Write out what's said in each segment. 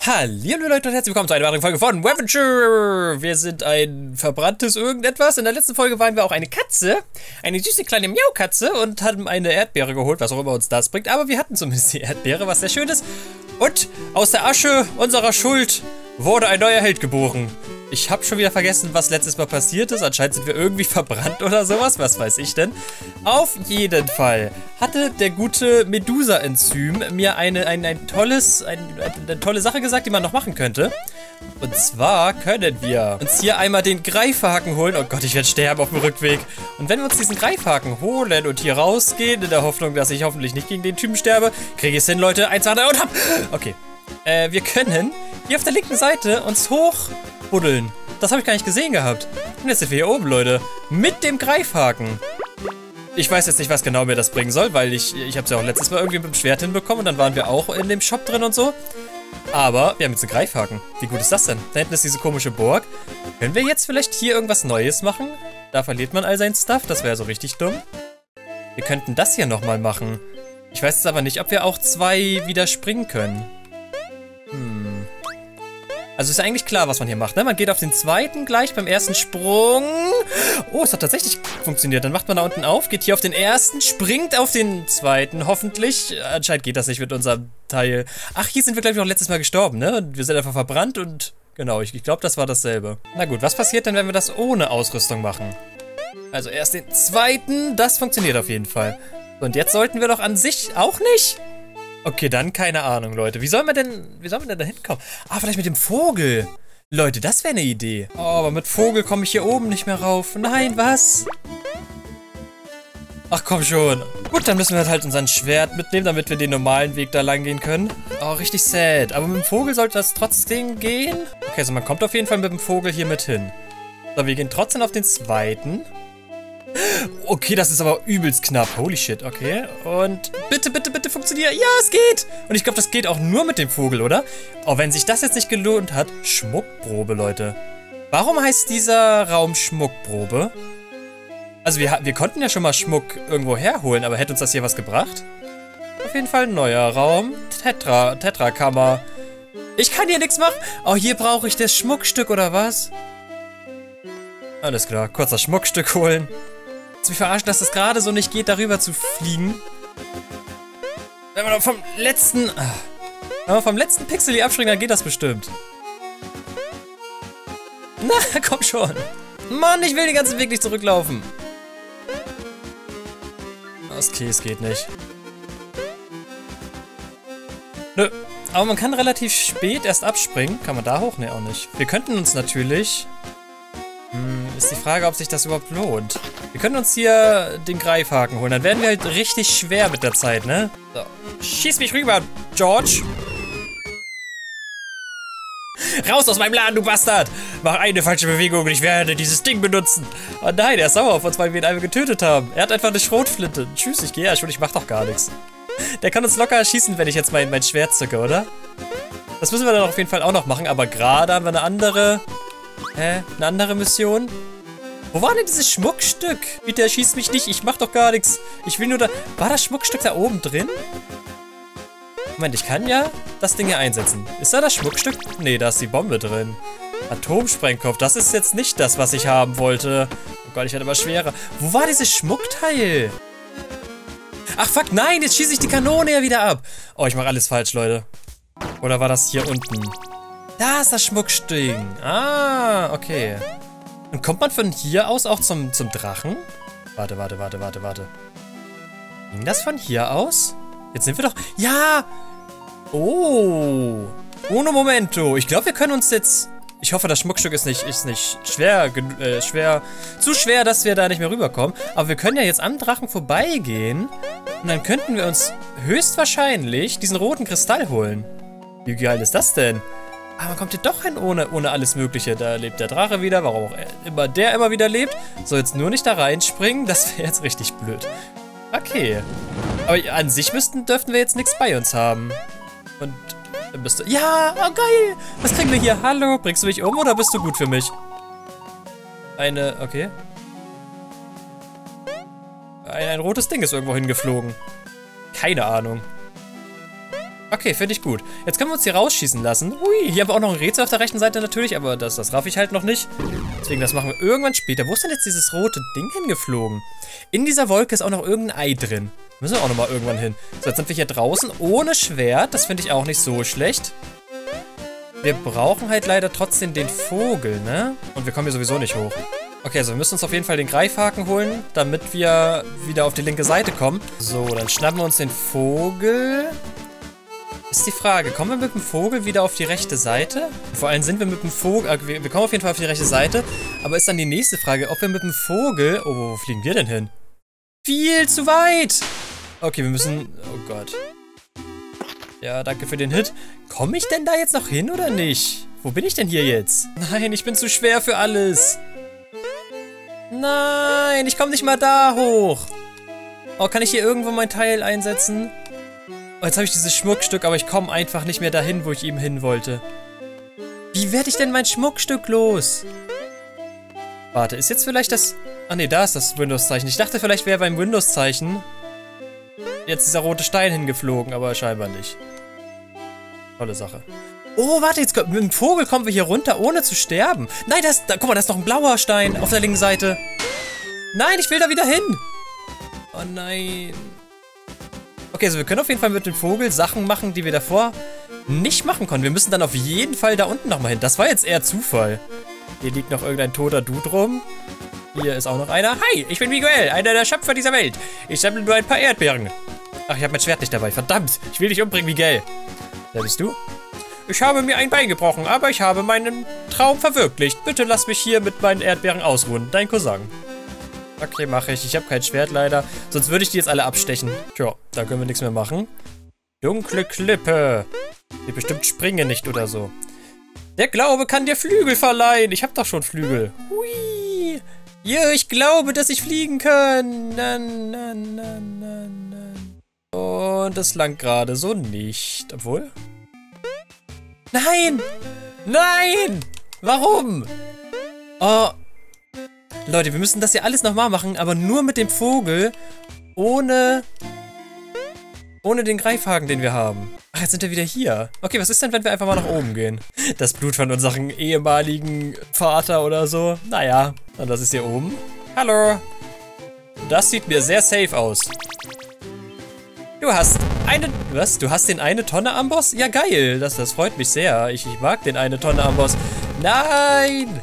Hallo Leute und herzlich willkommen zu einer weiteren Folge von Waventure. Wir sind ein verbranntes irgendetwas. In der letzten Folge waren wir auch eine Katze, eine süße kleine Miaukatze und haben eine Erdbeere geholt, was auch immer uns das bringt. Aber wir hatten zumindest die Erdbeere, was sehr schön ist. Und aus der Asche unserer Schuld wurde ein neuer Held geboren. Ich habe schon wieder vergessen, was letztes Mal passiert ist. Anscheinend sind wir irgendwie verbrannt oder sowas. Was weiß ich denn? Auf jeden Fall hatte der gute Medusa-Enzym mir eine tolle Sache gesagt, die man noch machen könnte. Und zwar können wir uns hier einmal den Greifhaken holen. Oh Gott, ich werde sterben auf dem Rückweg. Und wenn wir uns diesen Greifhaken holen und hier rausgehen, in der Hoffnung, dass ich hoffentlich nicht gegen den Typen sterbe, kriege ich es hin, Leute. 1, 2, 3 und hab! Okay. Wir können hier auf der linken Seite uns hochbuddeln. Das habe ich gar nicht gesehen gehabt. Und jetzt sind wir hier oben, Leute. Mit dem Greifhaken. Ich weiß jetzt nicht, was genau mir das bringen soll, weil ich habe es ja auch letztes Mal irgendwie mit dem Schwert hinbekommen und dann waren wir auch in dem Shop drin und so. Aber wir haben jetzt einen Greifhaken. Wie gut ist das denn? Da hinten ist diese komische Burg. Können wir jetzt vielleicht hier irgendwas Neues machen? Da verliert man all sein Stuff. Das wäre so richtig dumm. Wir könnten das hier nochmal machen. Ich weiß jetzt aber nicht, ob wir auch 2 wieder springen können. Also ist ja eigentlich klar, was man hier macht, ne? Man geht auf den zweiten gleich beim ersten Sprung. Oh, es hat tatsächlich funktioniert. Dann macht man da unten auf, geht hier auf den ersten, springt auf den zweiten, hoffentlich. Anscheinend geht das nicht mit unserem Teil. Ach, hier sind wir, glaube ich, auch letztes Mal gestorben, ne? Und wir sind einfach verbrannt und genau, ich glaube, das war dasselbe. Na gut, was passiert denn, wenn wir das ohne Ausrüstung machen? Also erst den zweiten, das funktioniert auf jeden Fall. Und jetzt sollten wir doch an sich auch nicht... Okay, dann keine Ahnung, Leute. Wie sollen wir denn da hinkommen? Ah, vielleicht mit dem Vogel. Leute, das wäre eine Idee. Oh, aber mit Vogel komme ich hier oben nicht mehr rauf. Nein, was? Ach, komm schon. Gut, dann müssen wir halt unser Schwert mitnehmen, damit wir den normalen Weg da lang gehen können. Oh, richtig sad. Aber mit dem Vogel sollte das trotzdem gehen. Okay, also man kommt auf jeden Fall mit dem Vogel hier mit hin. So, wir gehen trotzdem auf den zweiten. Okay, das ist aber übelst knapp. Holy shit, okay. Und bitte, bitte, bitte funktioniert. Ja, es geht. Und ich glaube, das geht auch nur mit dem Vogel, oder? Oh, wenn sich das jetzt nicht gelohnt hat. Schmuckprobe, Leute. Warum heißt dieser Raum Schmuckprobe? Also wir konnten ja schon mal Schmuck irgendwo herholen, aber hätte uns das hier was gebracht? Auf jeden Fall ein neuer Raum. Tetrakammer. Ich kann hier nichts machen. Oh, hier brauche ich das Schmuckstück, oder was? Alles klar, kurz das Schmuckstück holen. Mich verarschen, dass es gerade so nicht geht, darüber zu fliegen. Wenn wir vom letzten Pixel hier abspringen, dann geht das bestimmt. Na, komm schon. Mann, ich will den ganzen Weg nicht zurücklaufen. Okay, es geht nicht. Nö, aber man kann relativ spät erst abspringen. Kann man da hoch? Ne, auch nicht. Wir könnten uns natürlich... Ist die Frage, ob sich das überhaupt lohnt. Wir können uns hier den Greifhaken holen. Dann werden wir halt richtig schwer mit der Zeit, ne? So. Schieß mich rüber, George. Raus aus meinem Laden, du Bastard! Mach eine falsche Bewegung und ich werde dieses Ding benutzen. Oh nein, er ist sauer auf uns, weil wir ihn einmal getötet haben. Er hat einfach eine Schrotflinte. Tschüss, ich gehe ja schon, ich mach doch gar nichts. Der kann uns locker erschießen, wenn ich jetzt mein Schwert zücke, oder? Das müssen wir dann auf jeden Fall auch noch machen, aber gerade haben wir eine andere... eine andere Mission? Wo war denn dieses Schmuckstück? Bitte erschießt mich nicht, ich mach doch gar nichts. Ich will nur da... War das Schmuckstück da oben drin? Moment, ich kann ja das Ding hier einsetzen. Ist da das Schmuckstück? Nee, da ist die Bombe drin. Atomsprengkopf, das ist jetzt nicht das, was ich haben wollte. Oh Gott, ich werde immer schwerer. Wo war dieses Schmuckteil? Ach fuck, nein, jetzt schieße ich die Kanone ja wieder ab. Oh, ich mache alles falsch, Leute. Oder war das hier unten? Da ist das Schmuckstück. Ah, okay. Und kommt man von hier aus auch zum Drachen? Warte. Ging das von hier aus? Jetzt sind wir doch... Ja! Oh! Uno momento. Ich glaube, wir können uns jetzt... Ich hoffe, das Schmuckstück ist nicht schwer, zu schwer, dass wir da nicht mehr rüberkommen. Aber wir können ja jetzt am Drachen vorbeigehen. Und dann könnten wir uns höchstwahrscheinlich diesen roten Kristall holen. Wie geil ist das denn? Aber man kommt hier doch hin ohne alles Mögliche. Da lebt der Drache wieder, warum auch immer der immer wieder lebt. So, jetzt nur nicht da reinspringen, das wäre jetzt richtig blöd. Okay. Aber an sich dürften wir jetzt nichts bei uns haben. Und dann bist du... Ja, oh geil. Was kriegen wir hier? Hallo, bringst du mich um oder bist du gut für mich? Okay. Ein rotes Ding ist irgendwo hingeflogen. Keine Ahnung. Okay, finde ich gut. Jetzt können wir uns hier rausschießen lassen. Hui, hier haben wir auch noch ein Rätsel auf der rechten Seite natürlich, aber das raff ich halt noch nicht. Deswegen, das machen wir irgendwann später. Wo ist denn jetzt dieses rote Ding hingeflogen? In dieser Wolke ist auch noch irgendein Ei drin. Müssen wir auch nochmal irgendwann hin. So, jetzt sind wir hier draußen ohne Schwert. Das finde ich auch nicht so schlecht. Wir brauchen halt leider trotzdem den Vogel, ne? Und wir kommen hier sowieso nicht hoch. Okay, also wir müssen uns auf jeden Fall den Greifhaken holen, damit wir wieder auf die linke Seite kommen. So, dann schnappen wir uns den Vogel. Ist die Frage, kommen wir mit dem Vogel wieder auf die rechte Seite? Vor allem sind wir mit dem Vogel, wir kommen auf jeden Fall auf die rechte Seite, aber ist dann die nächste Frage, ob wir mit dem Vogel, oh, wo fliegen wir denn hin? Viel zu weit! Okay, wir müssen, oh Gott. Ja, danke für den Hit. Komme ich denn da jetzt noch hin oder nicht? Wo bin ich denn hier jetzt? Nein, ich bin zu schwer für alles. Nein, ich komme nicht mal da hoch. Oh, kann ich hier irgendwo mein Teil einsetzen? Oh, jetzt habe ich dieses Schmuckstück, aber ich komme einfach nicht mehr dahin, wo ich eben hin wollte. Wie werde ich denn mein Schmuckstück los? Warte, ist jetzt vielleicht das... Ah ne, da ist das Windows-Zeichen. Ich dachte, vielleicht wäre beim Windows-Zeichen jetzt dieser rote Stein hingeflogen, aber scheinbar nicht. Tolle Sache. Oh, warte, jetzt mit dem Vogel kommen wir hier runter, ohne zu sterben. Nein, guck mal, da ist noch ein blauer Stein auf der linken Seite. Nein, ich will da wieder hin. Oh nein. Okay, also wir können auf jeden Fall mit dem Vogel Sachen machen, die wir davor nicht machen konnten. Wir müssen dann auf jeden Fall da unten nochmal hin. Das war jetzt eher Zufall. Hier liegt noch irgendein toter Dude rum. Hier ist auch noch einer. Hi, ich bin Miguel, einer der Schöpfer dieser Welt. Ich sammle nur ein paar Erdbeeren. Ach, ich habe mein Schwert nicht dabei. Verdammt, ich will dich umbringen, Miguel. Wer bist du? Ich habe mir ein Bein gebrochen, aber ich habe meinen Traum verwirklicht. Bitte lass mich hier mit meinen Erdbeeren ausruhen. Dein Cousin. Okay, mache ich. Ich habe kein Schwert leider. Sonst würde ich die jetzt alle abstechen. Tja, da können wir nichts mehr machen. Dunkle Klippe. Die bestimmt springen nicht oder so. Der Glaube kann dir Flügel verleihen. Ich habe doch schon Flügel. Hui. Ja, ich glaube, dass ich fliegen kann. Und das langt gerade so nicht. Obwohl... Nein! Nein! Warum? Oh. Leute, wir müssen das hier alles nochmal machen, aber nur mit dem Vogel. Ohne den Greifhaken, den wir haben. Ach, jetzt sind wir wieder hier. Okay, was ist denn, wenn wir einfach mal nach oben gehen? Das Blut von unserem ehemaligen Vater oder so. Naja, und das ist hier oben. Hallo. Das sieht mir sehr safe aus. Du hast eine... Was? Du hast den eine Tonne Amboss? Ja, geil. Das freut mich sehr. Ich mag den eine Tonne Amboss. Nein!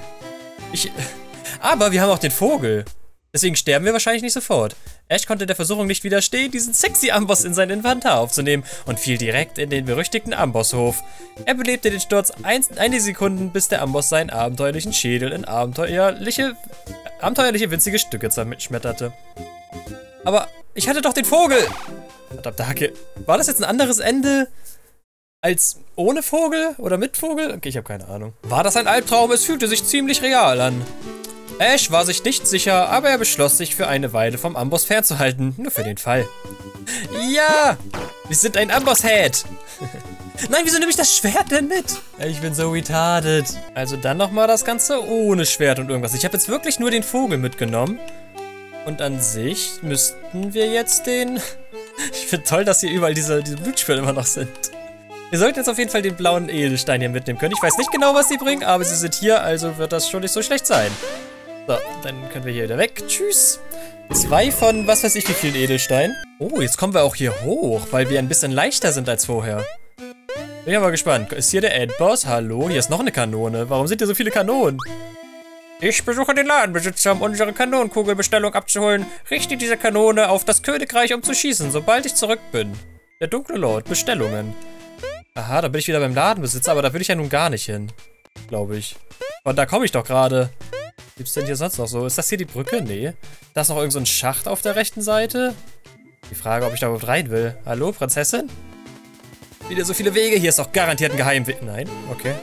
Aber wir haben auch den Vogel. Deswegen sterben wir wahrscheinlich nicht sofort. Ash konnte der Versuchung nicht widerstehen, diesen sexy Amboss in sein Inventar aufzunehmen und fiel direkt in den berüchtigten Ambosshof. Er belebte den Sturz einige Sekunden, bis der Amboss seinen abenteuerlichen Schädel in abenteuerliche winzige Stücke zerschmetterte. Aber ich hatte doch den Vogel! Verdammte Hacke. War das jetzt ein anderes Ende als ohne Vogel oder mit Vogel? Okay, ich habe keine Ahnung. War das ein Albtraum? Es fühlte sich ziemlich real an. Ash war sich nicht sicher, aber er beschloss, sich für eine Weile vom Amboss fernzuhalten. Nur für den Fall. Ja! Wir sind ein Amboss-Head! Nein, wieso nehme ich das Schwert denn mit? Ich bin so retarded. Also dann nochmal das Ganze ohne Schwert und irgendwas. Ich habe jetzt wirklich nur den Vogel mitgenommen. Und an sich müssten wir jetzt den... Ich finde toll, dass hier überall diese Blutspuren immer noch sind. Wir sollten jetzt auf jeden Fall den blauen Edelstein hier mitnehmen können. Ich weiß nicht genau, was sie bringen, aber sie sind hier, also wird das schon nicht so schlecht sein. So, dann können wir hier wieder weg. Tschüss. 2 von was weiß ich wie vielen Edelsteinen. Oh, jetzt kommen wir auch hier hoch, weil wir ein bisschen leichter sind als vorher. Bin ja mal gespannt. Ist hier der Endboss? Hallo? Hier ist noch eine Kanone. Warum sind hier so viele Kanonen? Ich besuche den Ladenbesitzer, um unsere Kanonenkugelbestellung abzuholen. Richte diese Kanone auf das Königreich, um zu schießen, sobald ich zurück bin. Der dunkle Lord, Bestellungen. Aha, da bin ich wieder beim Ladenbesitzer, aber da will ich ja nun gar nicht hin. Glaube ich. Und da komme ich doch gerade. Gibt's denn hier sonst noch so? Ist das hier die Brücke? Nee. Da ist noch irgend so ein Schacht auf der rechten Seite. Die Frage, ob ich da überhaupt rein will. Hallo, Prinzessin? Wieder so viele Wege. Hier ist doch garantiert ein Geheimweg. Nein? Okay.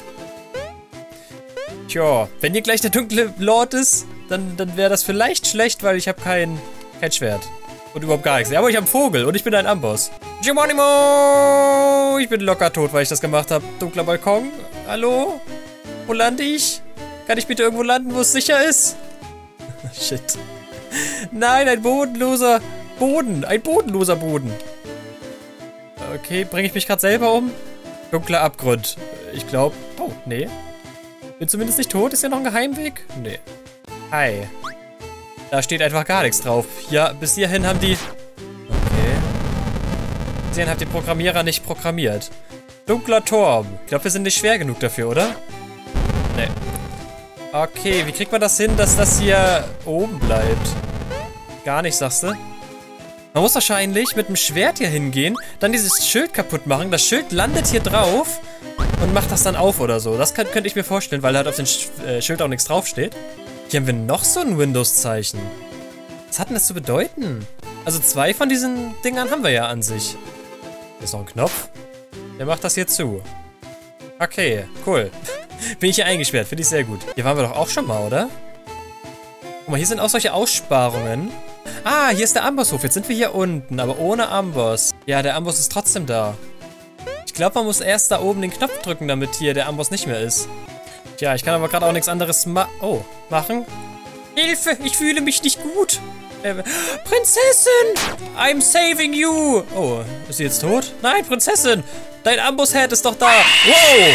Tja, wenn hier gleich der dunkle Lord ist, dann wäre das vielleicht schlecht, weil ich habe kein Schwert. Und überhaupt gar nichts. Aber ich habe einen Vogel und ich bin ein Amboss. Geronimo! Ich bin locker tot, weil ich das gemacht habe. Dunkler Balkon. Hallo? Wo lande ich? Kann ich bitte irgendwo landen, wo es sicher ist? Shit. Nein, ein bodenloser Boden. Ein bodenloser Boden. Okay, bringe ich mich gerade selber um? Dunkler Abgrund. Ich glaube... Oh, nee. Bin zumindest nicht tot. Ist ja noch ein Geheimweg? Nee. Hi. Da steht einfach gar nichts drauf. Ja, bis hierhin haben die... Okay. Bis hierhin hat die Programmierer nicht programmiert. Dunkler Turm. Ich glaube, wir sind nicht schwer genug dafür, oder? Nee. Okay, wie kriegt man das hin, dass das hier oben bleibt? Gar nicht, sagst du? Man muss wahrscheinlich mit dem Schwert hier hingehen, dann dieses Schild kaputt machen. Das Schild landet hier drauf und macht das dann auf oder so. Das könnte ich mir vorstellen, weil halt auf dem Schild auch nichts draufsteht. Hier haben wir noch so ein Windows-Zeichen. Was hat denn das zu bedeuten? Also 2 von diesen Dingern haben wir ja an sich. Hier ist noch ein Knopf. Der macht das hier zu. Okay, cool. Bin ich hier eingesperrt, finde ich sehr gut. Hier waren wir doch auch schon mal, oder? Guck mal, hier sind auch solche Aussparungen. Ah, hier ist der Ambosshof. Jetzt sind wir hier unten, aber ohne Amboss. Ja, der Amboss ist trotzdem da. Ich glaube, man muss erst da oben den Knopf drücken, damit hier der Amboss nicht mehr ist. Tja, ich kann aber gerade auch nichts anderes machen. Hilfe, ich fühle mich nicht gut. Prinzessin! I'm saving you! Oh, ist sie jetzt tot? Nein, Prinzessin! Dein Amboss-Head ist doch da! Wow!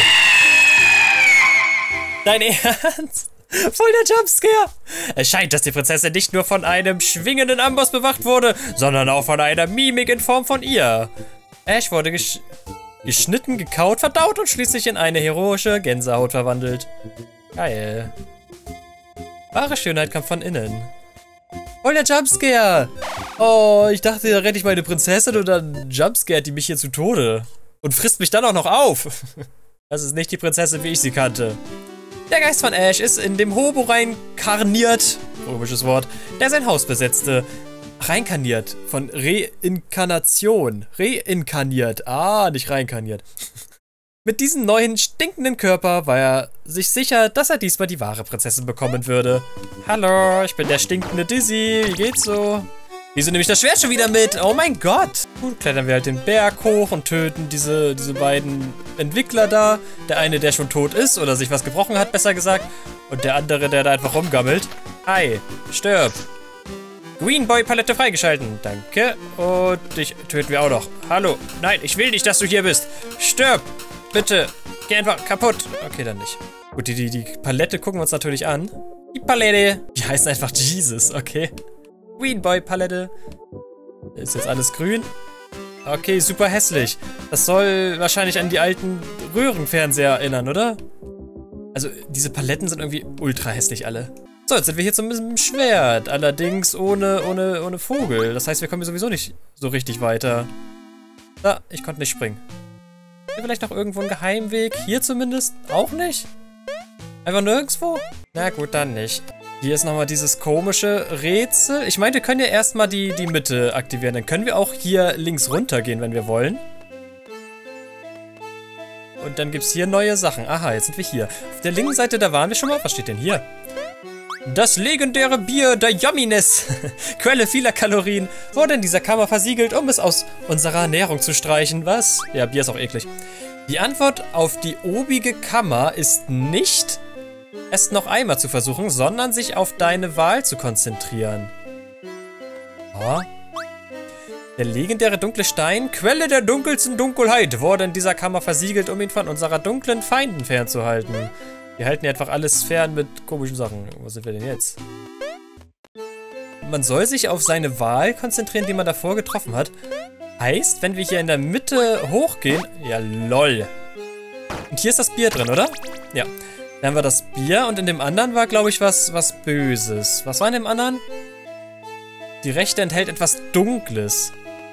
Dein Ernst? Voll der Jumpscare! Es scheint, dass die Prinzessin nicht nur von einem schwingenden Amboss bewacht wurde, sondern auch von einer Mimik in Form von ihr. Ash wurde geschnitten, gekaut, verdaut und schließlich in eine heroische Gänsehaut verwandelt. Geil. Wahre Schönheit kommt von innen. Voll der Jumpscare! Oh, ich dachte, da rette ich meine Prinzessin und dann jumpscaret die mich hier zu Tode. Und frisst mich dann auch noch auf. Das ist nicht die Prinzessin, wie ich sie kannte. Der Geist von Ash ist in dem Hobo reinkarniert, komisches Wort, der sein Haus besetzte. Reinkarniert, von Reinkarnation. Reinkarniert, nicht reinkarniert. Mit diesem neuen, stinkenden Körper war er sich sicher, dass er diesmal die wahre Prinzessin bekommen würde. Hallo, ich bin der stinkende Dizzy, wie geht's so? Wieso nehme ich das Schwert schon wieder mit? Oh mein Gott! Gut, klettern wir halt den Berg hoch und töten diese beiden Entwickler da. Der eine, der schon tot ist oder sich was gebrochen hat, besser gesagt. Und der andere, der da einfach rumgammelt. Hi, stirb. Green Boy Palette freigeschalten. Danke. Und dich töten wir auch noch. Hallo. Nein, ich will nicht, dass du hier bist. Stirb. Bitte. Geh einfach kaputt. Okay, dann nicht. Gut, die Palette gucken wir uns natürlich an. Die Palette. Die heißt einfach Jesus, okay. Green Boy Palette. Ist jetzt alles grün. Okay, super hässlich. Das soll wahrscheinlich an die alten Röhrenfernseher erinnern, oder? Also, diese Paletten sind irgendwie ultra hässlich alle. So, jetzt sind wir hier zum Schwert. Allerdings ohne Vogel. Das heißt, wir kommen hier sowieso nicht so richtig weiter. Ah, ich konnte nicht springen. Hier vielleicht noch irgendwo ein Geheimweg? Hier zumindest? Auch nicht? Einfach nirgendwo? Na gut, dann nicht. Hier ist nochmal dieses komische Rätsel. Ich meine, wir können ja erstmal die Mitte aktivieren. Dann können wir auch hier links runter gehen, wenn wir wollen. Und dann gibt es hier neue Sachen. Aha, jetzt sind wir hier. Auf der linken Seite, da waren wir schon mal. Was steht denn hier? Das legendäre Bier der Yumminess, Quelle vieler Kalorien, wurde in dieser Kammer versiegelt, um es aus unserer Ernährung zu streichen. Was? Ja, Bier ist auch eklig. Die Antwort auf die obige Kammer ist nicht, es noch einmal zu versuchen, sondern sich auf deine Wahl zu konzentrieren. Oh. Der legendäre dunkle Stein, Quelle der dunkelsten Dunkelheit, wurde in dieser Kammer versiegelt, um ihn von unserer dunklen Feinden fernzuhalten. Wir halten ja einfach alles fern mit komischen Sachen. Wo sind wir denn jetzt? Man soll sich auf seine Wahl konzentrieren, die man davor getroffen hat. Heißt, wenn wir hier in der Mitte hochgehen... Ja, lol. Und hier ist das Bier drin, oder? Ja. Dann haben wir das Bier und in dem anderen war, glaube ich, was Böses. Was war in dem anderen? Die rechte enthält etwas Dunkles.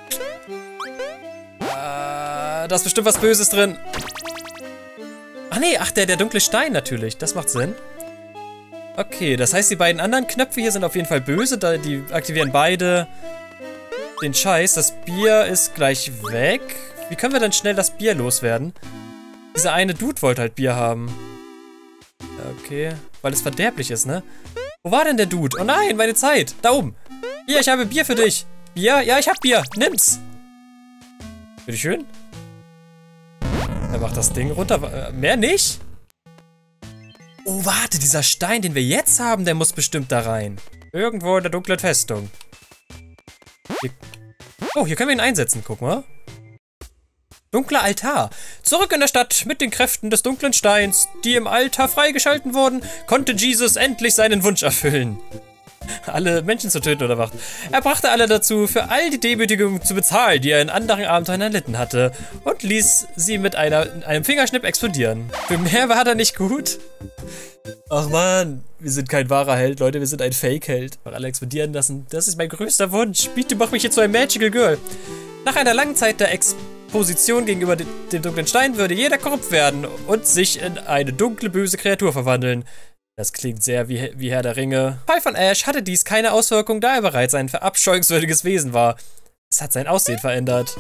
Da ist bestimmt was Böses drin. Ach nee, der dunkle Stein natürlich. Das macht Sinn. Okay, das heißt, die beiden anderen Knöpfe hier sind auf jeden Fall böse. Die aktivieren beide den Scheiß. Das Bier ist gleich weg. Wie können wir denn schnell das Bier loswerden? Dieser eine Dude wollte halt Bier haben. Okay, weil es verderblich ist, ne? Wo war denn der Dude? Oh nein, meine Zeit. Da oben. Hier, ich habe Bier für dich. Bier? Ja, ich habe Bier. Nimm's. Bitteschön. Er macht das Ding runter. Mehr nicht? Oh, warte, dieser Stein, den wir jetzt haben, der muss bestimmt da rein. Irgendwo in der dunklen Festung. Hier. Oh, hier können wir ihn einsetzen, guck mal. Dunkler Altar. Zurück in der Stadt mit den Kräften des dunklen Steins, die im Altar freigeschalten wurden, konnte Jesus endlich seinen Wunsch erfüllen. Alle Menschen zu töten oder was? Er brachte alle dazu, für all die Demütigungen zu bezahlen, die er in anderen Abenteuern erlitten hatte, und ließ sie mit einem Fingerschnipp explodieren. Für mehr war er nicht gut. Ach man, wir sind kein wahrer Held, Leute, wir sind ein Fake-Held. Alle explodieren lassen, das ist mein größter Wunsch. Bitte mach mich jetzt zu einem Magical Girl. Nach einer langen Zeit der Exposition gegenüber dem dunklen Stein würde jeder korrupt werden und sich in eine dunkle, böse Kreatur verwandeln. Das klingt sehr wie Herr der Ringe. Bei von Ash hatte dies keine Auswirkung, da er bereits ein verabscheuungswürdiges Wesen war. Es hat sein Aussehen verändert.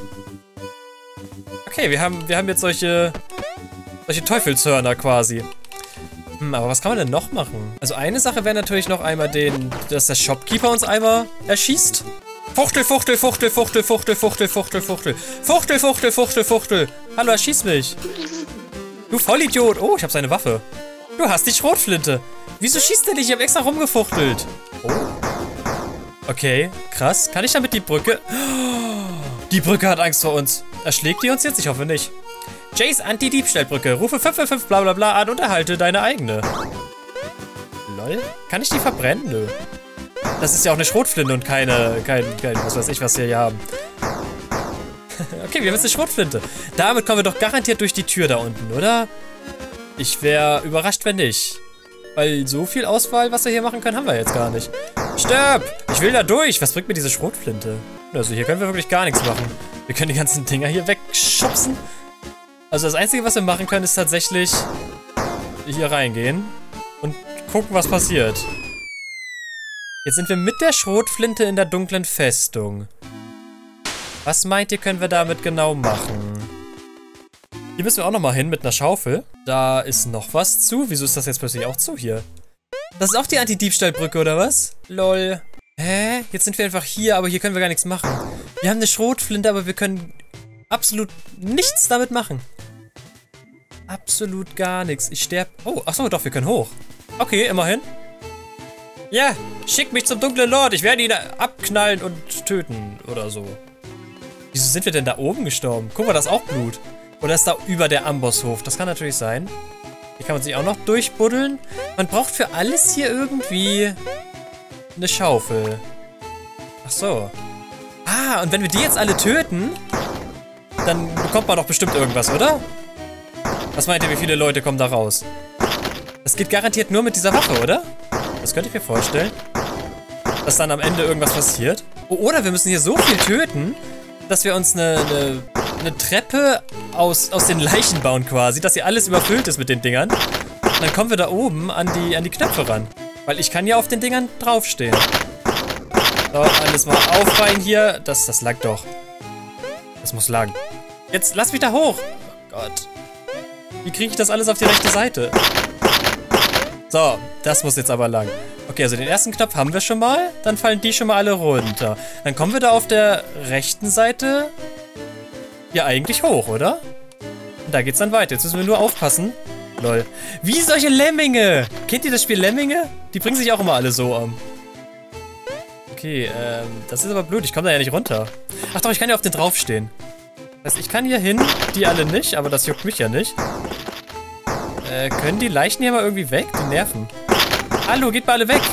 Okay, wir haben jetzt solche Teufelshörner quasi. Aber was kann man denn noch machen? Also eine Sache wäre natürlich noch einmal dass der Shopkeeper uns einmal erschießt. Fuchtel, Fuchtel, Fuchtel, Fuchtel, Fuchtel, Fuchtel, Fuchtel, Fuchtel. Fuchtel, Fuchtel, Fuchtel, Fuchtel. Hallo, erschieß mich. Du Vollidiot. Oh, ich habe seine Waffe. Du hast die Schrotflinte. Wieso schießt er dich? Ich habe extra rumgefuchtelt. Oh. Okay, krass. Kann ich damit die Brücke... Die Brücke hat Angst vor uns. Erschlägt die uns jetzt? Ich hoffe nicht. Jace Anti-Diebstahlbrücke. Rufe 555 bla bla bla an und erhalte deine eigene. Lol. Kann ich die verbrennen? Nö. Das ist ja auch eine Schrotflinte und kein was weiß ich, was wir hier haben. Okay, wir haben jetzt eine Schrotflinte. Damit kommen wir doch garantiert durch die Tür da unten, oder? Ich wäre überrascht, wenn nicht. Weil so viel Auswahl, was wir hier machen können, haben wir jetzt gar nicht. Stirb! Ich will da durch! Was bringt mir diese Schrotflinte? Also hier können wir wirklich gar nichts machen. Wir können die ganzen Dinger hier wegschubsen. Also das Einzige, was wir machen können, ist tatsächlich hier reingehen und gucken, was passiert. Jetzt sind wir mit der Schrotflinte in der dunklen Festung. Was meint ihr, können wir damit genau machen? Hier müssen wir auch nochmal hin mit einer Schaufel. Da ist noch was zu. Wieso ist das jetzt plötzlich auch zu hier? Das ist auch die Anti-Diebstahlbrücke, oder was? Lol. Hä? Jetzt sind wir einfach hier, aber hier können wir gar nichts machen. Wir haben eine Schrotflinte, aber wir können absolut nichts damit machen. Absolut gar nichts. Ich sterbe. Oh, achso, doch, wir können hoch. Okay, immerhin. Ja, schick mich zum dunklen Lord. Ich werde ihn abknallen und töten oder so. Wieso sind wir denn da oben gestorben? Guck mal, da ist auch Blut. Oder ist da über der Ambosshof? Das kann natürlich sein. Hier kann man sich auch noch durchbuddeln. Man braucht für alles hier irgendwie eine Schaufel. Ach so. Ah, und wenn wir die jetzt alle töten, dann bekommt man doch bestimmt irgendwas, oder? Was meint ihr, wie viele Leute kommen da raus? Das geht garantiert nur mit dieser Waffe, oder? Das könnte ich mir vorstellen. Dass dann am Ende irgendwas passiert. Oh, oder wir müssen hier so viel töten, dass wir uns eine Treppe aus den Leichen bauen quasi, dass hier alles überfüllt ist mit den Dingern. Und dann kommen wir da oben an die Knöpfe ran. Weil ich kann ja auf den Dingern draufstehen. So, alles mal aufreihen hier. Das lag doch. Das muss lang. Jetzt lass mich da hoch. Oh Gott. Wie kriege ich das alles auf die rechte Seite? So, das muss jetzt aber lang. Okay, also den ersten Knopf haben wir schon mal. Dann fallen die schon mal alle runter. Dann kommen wir da auf der rechten Seite ja eigentlich hoch, oder? Und da geht's dann weiter. Jetzt müssen wir nur aufpassen. Lol. Wie solche Lemminge! Kennt ihr das Spiel Lemminge? Die bringen sich auch immer alle so um. Okay, das ist aber blöd. Ich komme da ja nicht runter. Ach doch, ich kann ja auf den draufstehen. Das heißt, ich kann hier hin, die alle nicht, aber das juckt mich ja nicht. Können die Leichen hier mal irgendwie weg? Die nerven. Hallo, geht mal alle weg.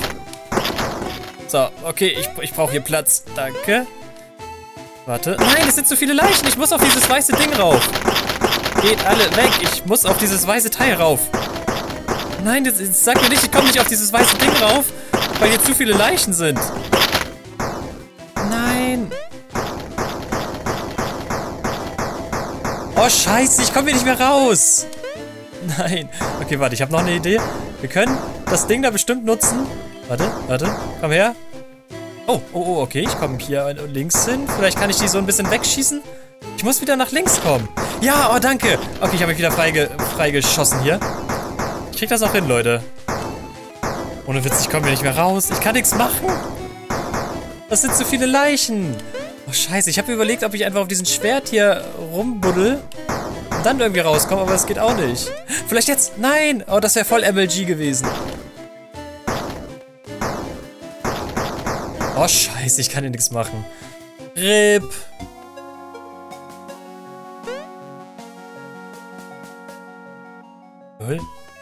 So, okay, ich brauche hier Platz. Danke. Warte. Nein, es sind zu viele Leichen. Ich muss auf dieses weiße Ding rauf. Geht alle weg. Ich muss auf dieses weiße Teil rauf. Nein, das sag mir nicht, ich komme nicht auf dieses weiße Ding rauf, weil hier zu viele Leichen sind. Nein. Oh, scheiße, ich komme hier nicht mehr raus. Nein. Okay, warte, ich habe noch eine Idee. Wir können das Ding da bestimmt nutzen. Warte, komm her. Oh, okay, ich komme hier links hin. Vielleicht kann ich die so ein bisschen wegschießen. Ich muss wieder nach links kommen. Ja, oh, danke. Okay, ich habe mich wieder freigeschossen hier. Ich krieg das auch hin, Leute. Ohne Witz, ich komme hier nicht mehr raus. Ich kann nichts machen. Das sind zu viele Leichen. Oh, scheiße, ich habe überlegt, ob ich einfach auf diesem Schwert hier rumbuddel und dann irgendwie rauskomme, aber das geht auch nicht. Vielleicht jetzt? Nein! Oh, das wäre voll MLG gewesen. Oh, scheiße, ich kann hier nichts machen. RIP. Lol.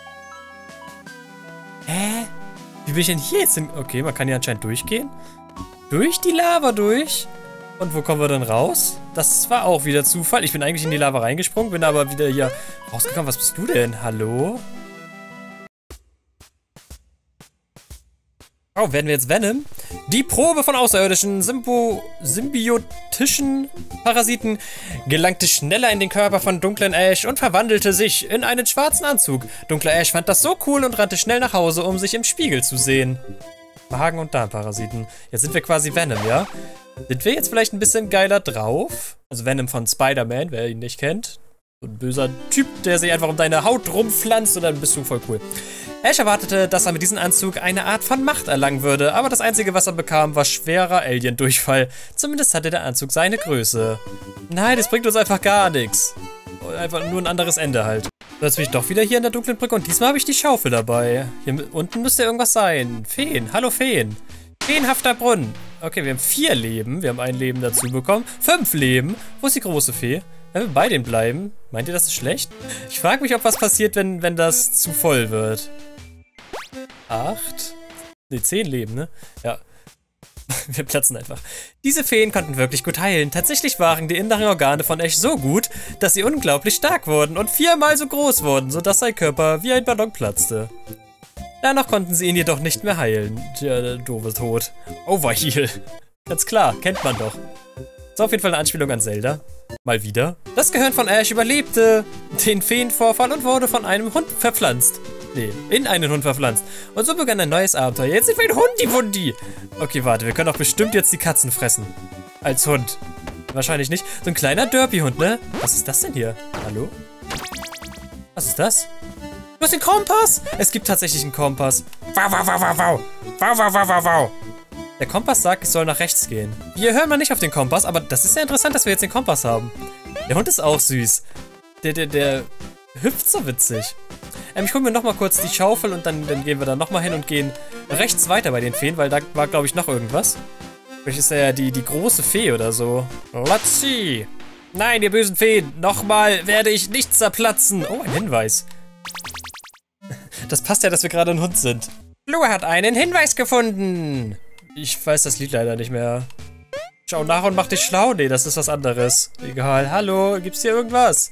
Hä? Wie bin ich denn hier jetzt hin? Okay, man kann hier anscheinend durchgehen. Durch die Lava durch. Und wo kommen wir dann raus? Das war auch wieder Zufall. Ich bin eigentlich in die Lava reingesprungen, bin aber wieder hier rausgekommen. Was bist du denn? Hallo? Oh, werden wir jetzt Venom? Die Probe von außerirdischen symbiotischen Parasiten gelangte schneller in den Körper von dunklen Ash und verwandelte sich in einen schwarzen Anzug. Dunkler Ash fand das so cool und rannte schnell nach Hause, um sich im Spiegel zu sehen. Magen- und Darmparasiten. Jetzt sind wir quasi Venom, ja? Sind wir jetzt vielleicht ein bisschen geiler drauf? Also Venom von Spider-Man, wer ihn nicht kennt. So ein böser Typ, der sich einfach um deine Haut rumpflanzt und dann bist du voll cool. Ash erwartete, dass er mit diesem Anzug eine Art von Macht erlangen würde, aber das Einzige, was er bekam, war schwerer Alien-Durchfall. Zumindest hatte der Anzug seine Größe. Nein, das bringt uns einfach gar nichts. Einfach nur ein anderes Ende halt. So, jetzt bin ich doch wieder hier in der dunklen Brücke und diesmal habe ich die Schaufel dabei. Hier unten müsste irgendwas sein. Feen, hallo Feen. Feenhafter Brunnen. Okay, wir haben 4 Leben. Wir haben ein Leben dazu bekommen. 5 Leben. Wo ist die große Fee? Wenn wir bei denen bleiben, meint ihr, das ist schlecht? Ich frage mich, ob was passiert, wenn das zu voll wird. 8? Ne, 10 Leben, ne? Ja. Wir platzen einfach. Diese Feen konnten wirklich gut heilen. Tatsächlich waren die inneren Organe von Ash so gut, dass sie unglaublich stark wurden und 4-mal so groß wurden, sodass sein Körper wie ein Ballon platzte. Danach konnten sie ihn jedoch nicht mehr heilen. Der doofe Tod. Overheal. Ganz klar, kennt man doch. Ist auf jeden Fall eine Anspielung an Zelda. Mal wieder. Das Gehirn von Ash überlebte den Feenvorfall und wurde von einem Hund verpflanzt. Nee, in einen Hund verpflanzt. Und so begann ein neues Abenteuer. Jetzt sind wir ein Hundi-Wundi. Okay, warte, wir können doch bestimmt jetzt die Katzen fressen. Als Hund. Wahrscheinlich nicht. So ein kleiner Derpy-Hund, ne? Was ist das denn hier? Hallo? Was ist das? Du hast den Kompass! Es gibt tatsächlich einen Kompass. Wow, wow, wow, wow, wow. Wow, wow, wow, wow, wow. Der Kompass sagt, ich soll nach rechts gehen. Wir hören mal nicht auf den Kompass, aber das ist ja interessant, dass wir jetzt den Kompass haben. Der Hund ist auch süß. Der hüpft so witzig. Ich hole mir nochmal kurz die Schaufel und dann gehen wir da nochmal hin und gehen rechts weiter bei den Feen, weil da war, glaube ich, noch irgendwas. Vielleicht ist ja die große Fee oder so. Let's see. Nein, ihr bösen Feen, nochmal werde ich nicht zerplatzen. Oh, ein Hinweis. Das passt ja, dass wir gerade ein Hund sind. Lua hat einen Hinweis gefunden. Ich weiß das Lied leider nicht mehr. Schau nach und mach dich schlau. Nee, das ist was anderes. Egal. Hallo, gibt's hier irgendwas?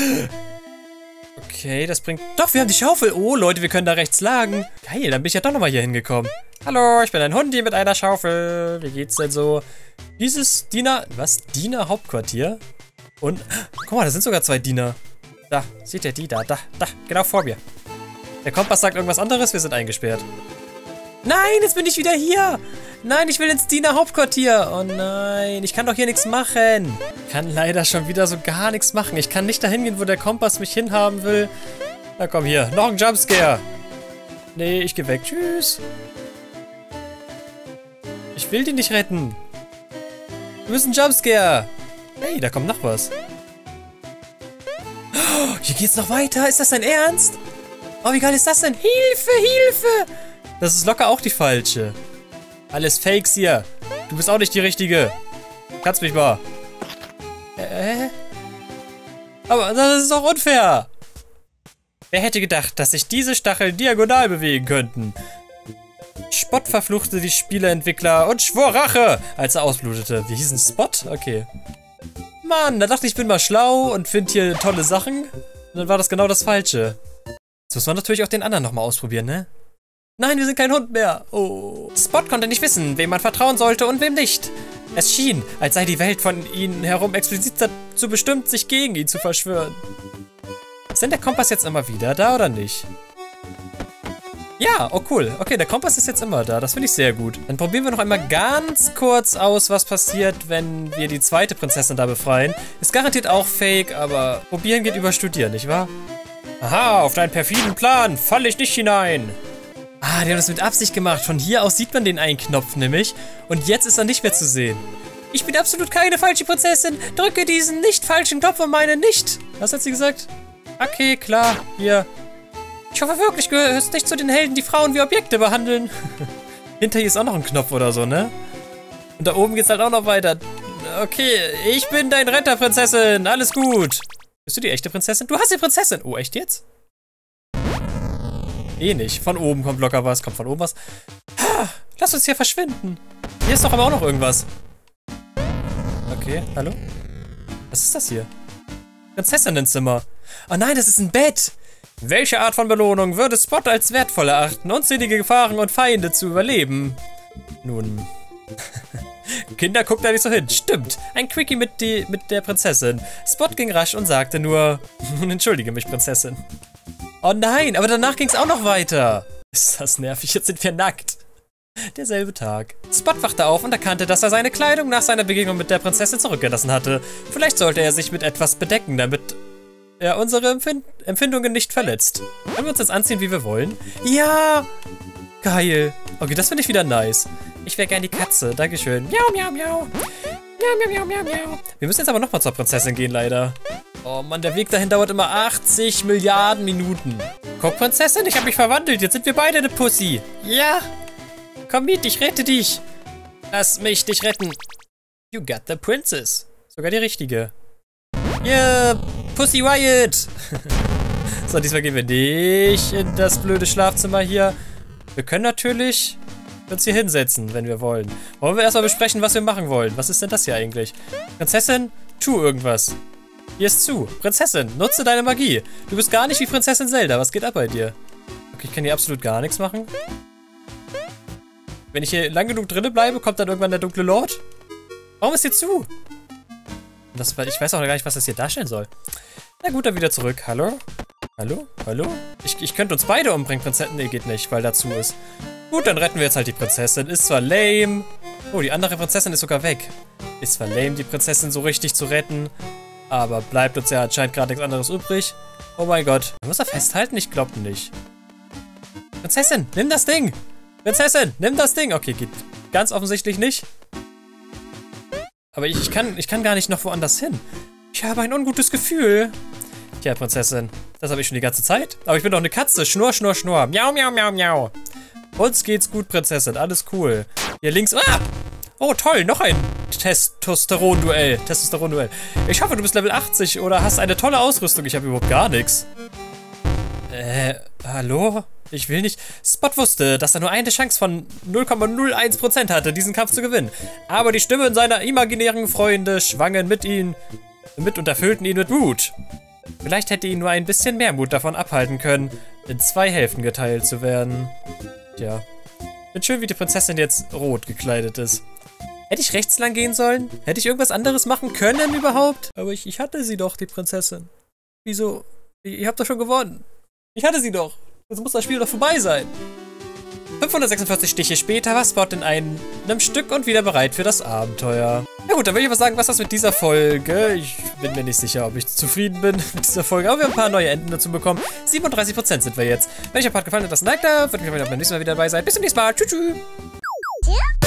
Okay, das bringt... Doch, wir haben die Schaufel. Oh, Leute, wir können da rechts lagen. Geil, dann bin ich ja doch nochmal hier hingekommen. Hallo, ich bin ein Hundi mit einer Schaufel. Wie geht's denn so? Dieses Diener... Was? Diener Hauptquartier? Und... Guck mal, da sind sogar 2 Diener. Da, seht ihr die da? Da, genau vor mir. Der Kompass sagt irgendwas anderes, wir sind eingesperrt. Nein, jetzt bin ich wieder hier. Nein, ich will ins Diener Hauptquartier. Oh nein, ich kann doch hier nichts machen. Ich kann leider schon wieder so gar nichts machen. Ich kann nicht dahin gehen, wo der Kompass mich hinhaben will. Na komm hier, noch ein Jumpscare. Nee, ich geh weg. Tschüss. Ich will die nicht retten. Du bist ein Jumpscare. Hey, da kommt noch was. Oh, hier geht's noch weiter. Ist das dein Ernst? Oh, wie geil ist das denn? Hilfe, Hilfe! Das ist locker auch die falsche. Alles Fakes hier. Du bist auch nicht die Richtige. Kannst mich mal. Aber das ist doch unfair. Wer hätte gedacht, dass sich diese Stacheln diagonal bewegen könnten? Spot verfluchte die Spieleentwickler und schwor Rache, als er ausblutete. Wie hieß ein Spot? Okay. Mann, da dachte ich, ich bin mal schlau und finde hier tolle Sachen. Und dann war das genau das Falsche. Jetzt muss man natürlich auch den anderen nochmal ausprobieren, ne? Nein, wir sind kein Hund mehr. Oh. Spot konnte nicht wissen, wem man vertrauen sollte und wem nicht. Es schien, als sei die Welt von ihnen herum explizit dazu bestimmt, sich gegen ihn zu verschwören. Ist denn der Kompass jetzt immer wieder da oder nicht? Ja, oh cool. Okay, der Kompass ist jetzt immer da. Das finde ich sehr gut. Dann probieren wir noch einmal ganz kurz aus, was passiert, wenn wir die zweite Prinzessin da befreien. Ist garantiert auch fake, aber probieren geht über studieren, nicht wahr? Aha, auf deinen perfiden Plan falle ich nicht hinein. Ah, die haben das mit Absicht gemacht. Von hier aus sieht man den einen Knopf nämlich. Und jetzt ist er nicht mehr zu sehen. Ich bin absolut keine falsche Prinzessin. Drücke diesen nicht falschen Knopf und meine nicht. Was hat sie gesagt? Okay, klar. Hier. Ich hoffe wirklich, du gehörst nicht zu den Helden, die Frauen wie Objekte behandeln. Hinter hier ist auch noch ein Knopf oder so, ne? Und da oben geht's halt auch noch weiter. Okay, ich bin dein Retter, Prinzessin. Alles gut. Bist du die echte Prinzessin? Du hast die Prinzessin. Oh, echt jetzt? Eh nicht. Von oben kommt locker was. Kommt von oben was. Ha, lass uns hier verschwinden. Hier ist doch aber auch noch irgendwas. Okay, hallo? Was ist das hier? Prinzessinnenzimmer. Oh nein, das ist ein Bett. Welche Art von Belohnung würde Spot als wertvoll erachten, unzählige Gefahren und Feinde zu überleben? Nun... Kinder, guckt da nicht so hin. Stimmt, ein Quickie mit der Prinzessin. Spot ging rasch und sagte nur, entschuldige mich, Prinzessin. Oh nein, aber danach ging es auch noch weiter. Ist das nervig, jetzt sind wir nackt. Derselbe Tag. Spot wachte auf und erkannte, dass er seine Kleidung nach seiner Begegnung mit der Prinzessin zurückgelassen hatte. Vielleicht sollte er sich mit etwas bedecken, damit er unsere Empfindungen nicht verletzt. Können wir uns jetzt anziehen, wie wir wollen? Ja! Geil. Okay, das finde ich wieder nice. Ich wäre gern die Katze. Dankeschön. Miau, miau, miau. Miau, miau, miau, miau, miau. Wir müssen jetzt aber nochmal zur Prinzessin gehen, leider. Oh Mann, der Weg dahin dauert immer 80 Milliarden Minuten. Guck, Prinzessin, ich habe mich verwandelt. Jetzt sind wir beide eine Pussy. Ja. Komm mit, ich rette dich. Lass mich dich retten. You got the princess. Sogar die richtige. Yeah, Pussy Riot. So, diesmal gehen wir nicht in das blöde Schlafzimmer hier. Wir können natürlich uns hier hinsetzen, wenn wir wollen. Wollen wir erstmal besprechen, was wir machen wollen? Was ist denn das hier eigentlich? Prinzessin, tu irgendwas. Hier ist zu. Prinzessin, nutze deine Magie. Du bist gar nicht wie Prinzessin Zelda. Was geht ab bei dir? Okay, ich kann hier absolut gar nichts machen. Wenn ich hier lang genug drinne bleibe, kommt dann irgendwann der dunkle Lord. Warum ist hier zu? Ich weiß auch gar nicht, was das hier darstellen soll. Na gut, dann wieder zurück. Hallo? Hallo? Hallo? Ich könnte uns beide umbringen, Prinzessin. Nee, geht nicht, weil dazu ist. Gut, dann retten wir jetzt halt die Prinzessin. Ist zwar lame. Oh, die andere Prinzessin ist sogar weg. Ist zwar lame, die Prinzessin so richtig zu retten. Aber bleibt uns ja anscheinend gerade nichts anderes übrig. Oh mein Gott. Man muss er festhalten? Ich glaube nicht. Prinzessin, nimm das Ding! Prinzessin, nimm das Ding! Okay, geht ganz offensichtlich nicht. Aber ich kann gar nicht noch woanders hin. Ich habe ein ungutes Gefühl. Tja, Prinzessin, das habe ich schon die ganze Zeit. Aber ich bin doch eine Katze. Schnurr, schnurr, schnurr. Miau, miau, miau, miau. Uns geht's gut, Prinzessin. Alles cool. Hier links... Ah! Oh, toll. Noch ein Testosteron-Duell. Testosteron-Duell. Ich hoffe, du bist Level 80 oder hast eine tolle Ausrüstung. Ich habe überhaupt gar nichts. Hallo? Ich will nicht... Spot wusste, dass er nur eine Chance von 0,01% hatte, diesen Kampf zu gewinnen. Aber die Stimmen seiner imaginären Freunde schwangen mit und erfüllten ihn mit Mut. Vielleicht hätte ihn nur ein bisschen mehr Mut davon abhalten können, in 2 Hälften geteilt zu werden. Tja. Bin schön, wie die Prinzessin jetzt rot gekleidet ist. Hätte ich rechts lang gehen sollen? Hätte ich irgendwas anderes machen können überhaupt? Aber ich hatte sie doch, die Prinzessin. Wieso? Ihr habt doch schon gewonnen. Ich hatte sie doch. Jetzt muss das Spiel doch vorbei sein. 546 Stiche später war Spot in einem Stück und wieder bereit für das Abenteuer. Ja gut, dann will ich aber sagen, was das mit dieser Folge. Ich bin mir nicht sicher, ob ich zufrieden bin mit dieser Folge, aber wir haben ein paar neue Enden dazu bekommen. 37% sind wir jetzt. Wenn euch der Part gefallen hat, lasst ein Like da. Würde mich beim nächsten Mal wieder dabei sein. Bis zum nächsten Mal. Tschüss. Tschüss.